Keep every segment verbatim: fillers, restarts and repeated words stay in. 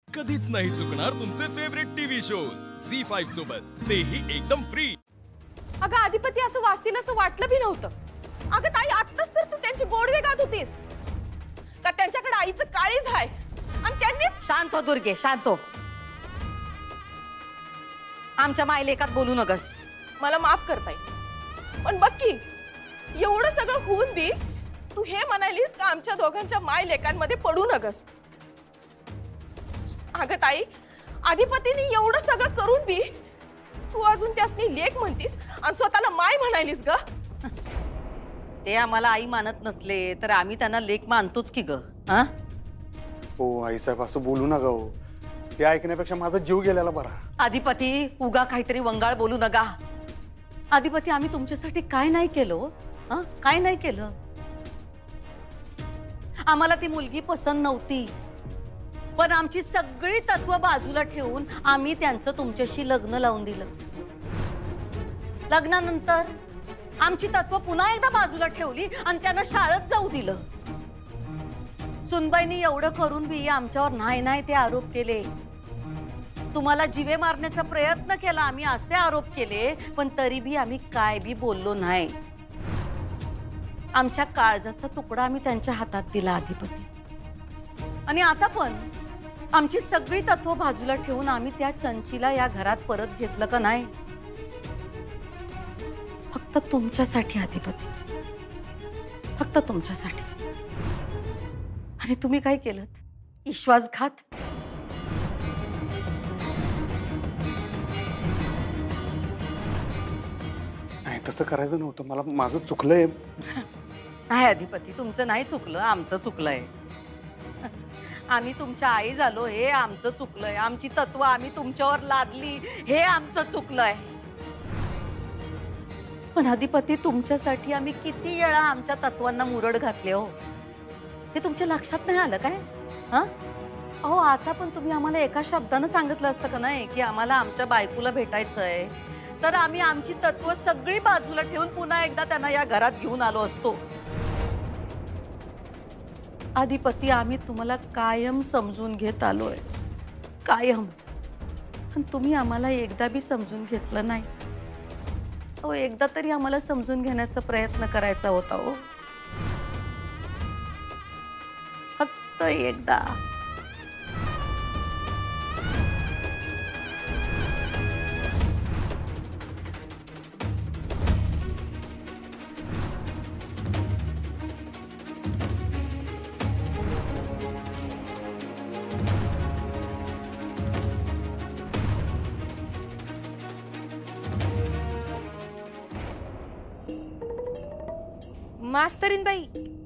कधीच नाही चुकणार तुमचे favourite TV shows Zee five सोबत, तेही एकदम फ्री। अगं आधिपती असं वागतील असं वाटलं भी नव्हतं। अगं ताई आत्ताच तर तू त्यांची गोडवे गात होतीस का त्यांच्याकडे आईचं काळीज आहे आणि त्यांनी। शांत हो दुर्गे, शांत हो। आमच्या मायलेकात बोलू नगस। मला माफ कर ताई, पण बघ की एवढं सगळं होऊन बी तू हे म्हणालीस का आमच्या दोघांच्या मायलेकांमध्ये पडू नगस। अगं ताई अधिपतीने एवढं सगळं करून बी तू अजून त्यासनी लेक म्हणतीस आणि स्वतःला माय म्हणालीस ग। ते आम्हाला आई मानत नसले तर आम्ही त्यांना लेक मानतोच की ग। हा हो आई साहेब असं बोलू नका हो, ते ऐकण्यापेक्षा माझा जीव गेलेला बरा। अधिपती उगा काहीतरी वंगाळ बोलू नका। अधिपती आम्ही तुमच्यासाठी काय नाही केलं, हा काय नाही केलं। आम्हाला ती मुलगी पसंत नव्हती, पण आमची सगळी तत्व बाजूला ठेवून आम्ही त्यांचं तुमच्याशी लग्न लावून दिलं। लग्नानंतर आमची तत्व पुन्हा एकदा बाजूला ठेवली आणि त्यांना शाळेत जाऊ दिलं। सुनबाईंनी एवढं करून बी आमच्यावर नाही नाही ते आरोप केले। तुम्हाला जीवे मारण्याचा प्रयत्न केला आम्ही असे आरोप केले, पण तरी बी आम्ही काय बी बोललो नाही। आमच्या काळजाचा तुकडा आम्ही त्यांच्या हातात दिला अधिपती। आणि आता पण आमची सगळी तत्व बाजूला ठेवून आम्ही त्या चंचीला या घरात परत घेतलं का नाही, फक्त तुमच्यासाठी अधिपती, फक्त तुमच्यासाठी। आणि तुम्ही काय केलं? विश्वासघात। नाही तसं करायचं नव्हतं, मला माझं चुकलंय। नाही अधिपती तुमचं नाही चुकलं, आमचं चुकलंय। आम्ही तुमच्या आई झालो हे आमचं चुकलंय। आमची तत्व आम्ही तुमच्यावर लादली हे आमचं चुकलंय। पण अधिपती तुमच्यासाठी आम्ही किती वेळा आमच्या तत्वांना मुरड घातले हो, हे तुमच्या लक्षात नाही आलं काय? हा अहो आता पण तुम्ही आम्हाला एका शब्दानं सांगितलं असतं का नाही की आम्हाला आमच्या बायकोला भेटायचंय, तर आम्ही आमची तत्व सगळी बाजूला ठेवून पुन्हा एकदा त्यांना या घरात घेऊन आलो असतो। अधिपती आम्ही तुम्हाला कायम समजून घेत आलोय, कायम, पण तुम्ही आम्हाला एकदा बी समजून घेतलं नाही। अहो एकदा तरी आम्हाला समजून घेण्याचा प्रयत्न करायचा होता हो, फक्त एकदा। मास्तरीन बाई,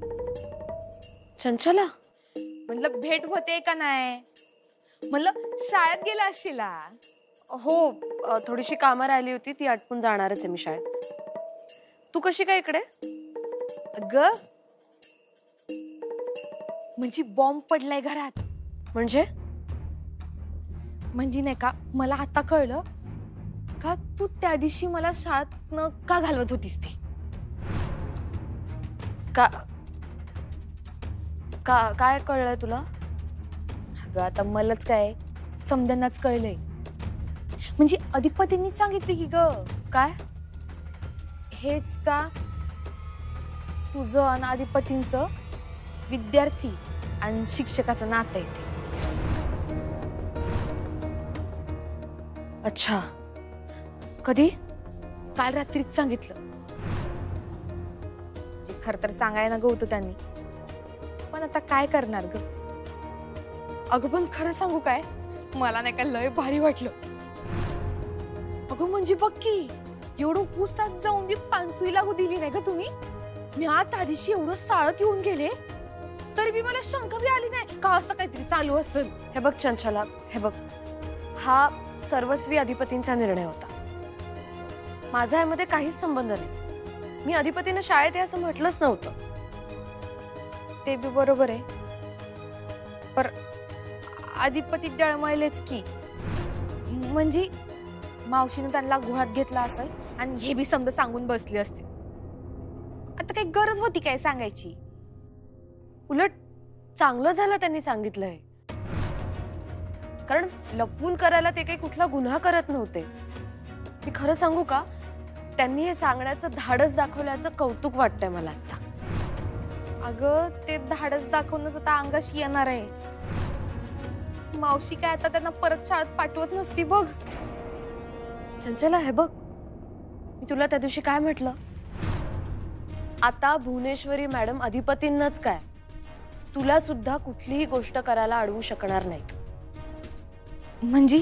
चंचला म्हणलं भेट होते का नाही, म्हणलं शाळेत गेला असशीला। हो अ, थोडीशी कामं राहिली होती, ती आटपून जाणारच आहे मी शाळेत। तू कशी काय इकडे? ग म्हणजे बॉम्ब पडलाय घरात। म्हणजे म्हणजे नाही का मला आता कळलं का तू त्या दिवशी मला शाळेत न का घालवत होतीस ते। का का काय कळलंय तुला? अगं आता मलाच काय समजांनाच कळलंय, म्हणजे अधिपतींनी सांगितले की ग। काय? हेच का तुझं आणि अधिपतींचं विद्यार्थी आणि शिक्षकाचं नातं आहे ते। अच्छा, कधी? काल रात्रीच सांगितलं। जे खर तर सांगायला ग होतं त्यांनी, पण आता काय करणार ग। अगं पण खरं सांगू काय, मला नाही का लय भारी वाटलं। अगं म्हणजे बघ की एवढं उसात जाऊन बी पानसुई लागू दिली नाही ग तुम्ही। मी आता आधीशी एवढं साळत येऊन गेले तरी बी मला शंका बी आली नाही का असं काहीतरी चालू असेल। हे बघ चंचला, हे बघ, हा सर्वस्वी अधिपतींचा निर्णय होता, माझा यामध्ये काहीच संबंध नाही। मी अधिपतीनं शाळेत आहे असं म्हटलंच नव्हतं। ते बी बरोबर आहे, पर अधिपती डळमळलेच की, म्हणजे मावशीने त्यांना घोळात घेतला असेल आणि हे बी समजा सांगून बसले असते। आता काही गरज होती काय सांगायची? उलट चांगलं झालं त्यांनी सांगितलंय। कारण लपवून करायला ते काही कुठला गुन्हा करत नव्हते. मी खरं सांगू का, त्यांनी हे सांगण्याचं धाडस दाखवल्याचं कौतुक वाटतंय मला आता. अगं ते धाडस दाखवणंच आता अंगाशी येणार आहे. मावशी काय आता त्यांना परत शाळेत पाठवत नसती बघ. चंचला, हे बघ, मी तुला त्या दिवशी काय म्हटलं, आता भुवनेश्वरी मॅडम अधिपतींनाच काय तुला सुद्धा कुठलीही गोष्ट करायला अडवू शकणार नाही. म्हणजे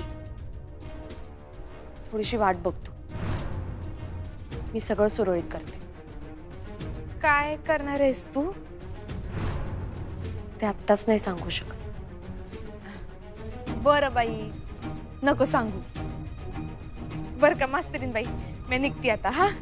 थोडीशी वाट बघतो, मी सगळं सुरळीत करते. काय करणार आहेस तू? ते आत्ताच नाही सांगू शकत. बरं बाई, नको सांगू. बर का मास्तरीन बाई, मी निघते आता. हा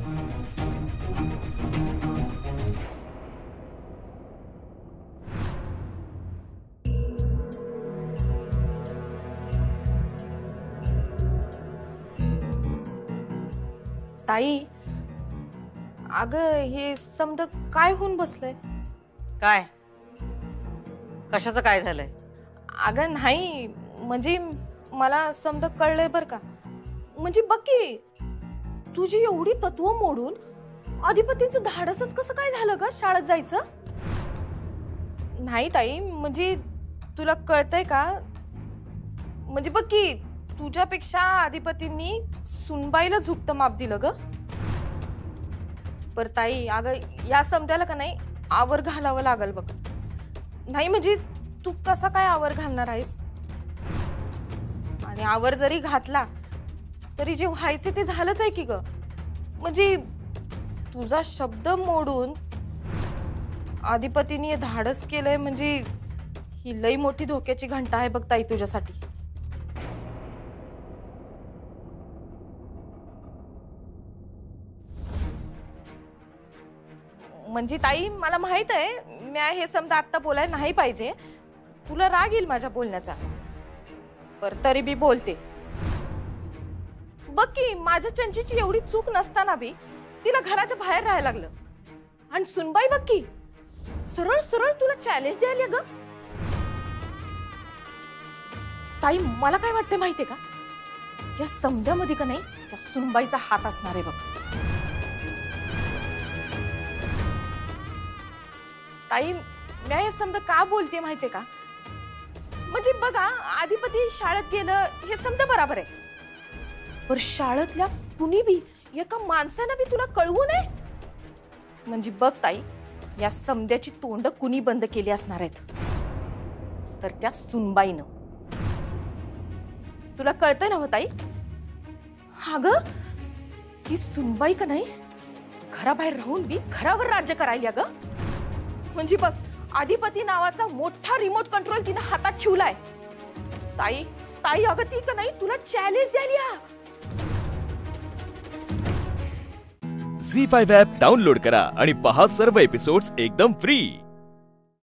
ताई, अगं हे समद काय होऊन बसलंय? काय कशाचं काय झालंय? अगं नाही, म्हणजे मला समजा कळलंय बर का. म्हणजे बघ की, तुझी एवढी तत्व मोडून अधिपतीचं धाडसच कसं काय झालं ग शाळेत जायचं? नाही ताई, म्हणजे तुला कळतंय का? म्हणजे बघ की, तुझ्यापेक्षा अधिपतींनी सुनबाईला झुकतं माप दिलं ग. पर ताई, अगं या समजायला का नाही आवर घालावं लागल बघ. नाही म्हणजे तू कसा काय आवर घालणार आहेस? आणि आवर जरी घातला तरी जे व्हायचे ते झालंच आहे की ग. म्हणजे तुझा शब्द मोडून अधिपतीने धाडस केलंय, म्हणजे ही लई मोठी धोक्याची घंटा आहे बघ ताई तुझ्यासाठी. म्हणजे ताई, मला माहित आहे मी हे समजा आता बोलायला नाही पाहिजे, तुला राग येईल माझ्या बोलण्याचा, पर तरी बी बोलते. बघ की, माझ्या चंचीची एवढी चूक नसताना बी तिला घराच्या बाहेर राहायला लागलं. आणि सुनबाई बघ की, सरळ सरळ तुला चॅलेंज द्यायला ग. ताई, मला काय वाटतं माहितीये का, या समध्यामध्ये का नाही त्या सुनबाईचा हात असणार आहे बघ. ताई, मी हे समजा का बोलते माहितीये का, म्हणजे बघा, अधिपती शाळेत गेलं हे समजा बरोबर आहे, पर शाळेतल्या कुणी बी एका माणसानं बी तुला कळवू नये. म्हणजे बघ ताई, या समध्याची तोंड कुणी बंद केली असणार आहेत, तर त्या सुनबाईनं. तुला कळतंय ना हो ताई? अगं ती सुनबाई का नाही घराबाहेर राहून बी घरावर राज्य करायला ग. म्हणजे बघ, अधिपती नावाचा मोठा रिमोट कंट्रोल तिने हातात ठेवलाय. ताई ताई अगं ती का नाही तुला चॅलेंज द्यायला. झी फाईव्ह ॲप डाउनलोड करा आणि पहा सर्व एपिसोड्स एकदम फ्री.